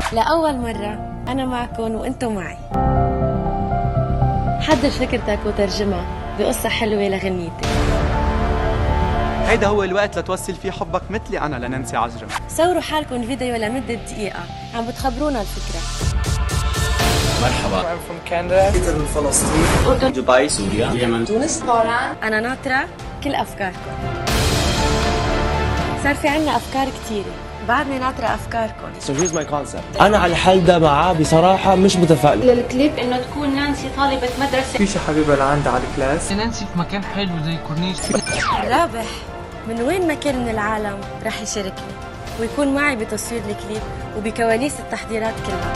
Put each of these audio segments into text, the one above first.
لأول مرة أنا معكم وأنتم معي. حضر فكرتك وترجمها بقصة حلوة لغنيتك. هيدا هو الوقت لتوصل فيه حبك مثلي أنا لنانسي عجرم. صوروا حالكم فيديو لمدة دقيقة عم بتخبرونا الفكرة. مرحبا. I'm from Canada. من فلسطين. دبي، سوريا، اليمن، تونس، طوران. أنا ناطرة كل أفكاركم. صار في عنا أفكار كتيرة، بعدني ناطرة أفكاركم. So here's my concept. أنا على الحل ده معاه بصراحة مش متفائل. للكليب إنه تكون نانسي طالبة مدرسة. في شي حبيبة لعندها على الكلاس. نانسي في مكان حلو زي كورنيش. رابح من وين ما كان من العالم رح يشاركني ويكون معي بتصوير الكليب وبكواليس التحضيرات كلها.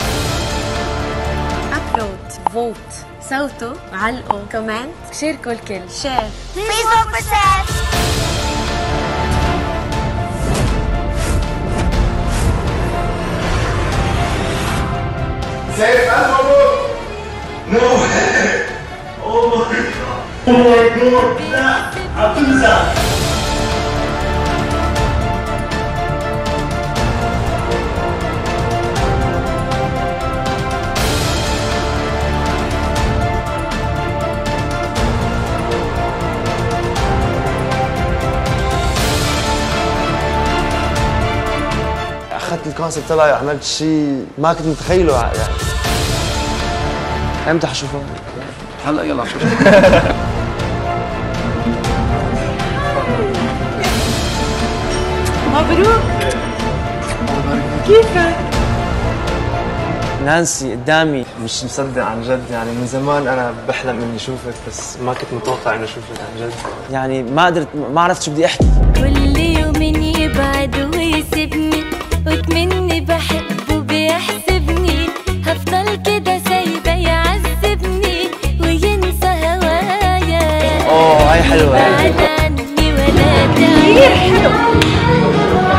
ابلود، فوت، صوتوا، علقوا، كومنت، شاركوا الكل، شير. Please vote for Seth. Seth, ألف مبروك. No way. Oh my God. Oh my God. لا، عم تمزح. أخذت الكونسيبت تبعي وعملت شيء ما كنت متخيله يعني. امتى حشوفه؟ هلا يلا شوف. مبروك. كيفك؟ نانسي قدامي. مش مصدق عن جد، يعني من زمان أنا بحلم إني أشوفك، بس ما كنت متوقع إني أشوفك عن جد. يعني ما عرفت شو بدي أحكي. كل يوم يبعد ويسيبني وتمني بحبه بيحسبني، هفضل كده سايبه يعذبني وينسى هوايا. هاي حلوة. بعد عني ولا تعرف.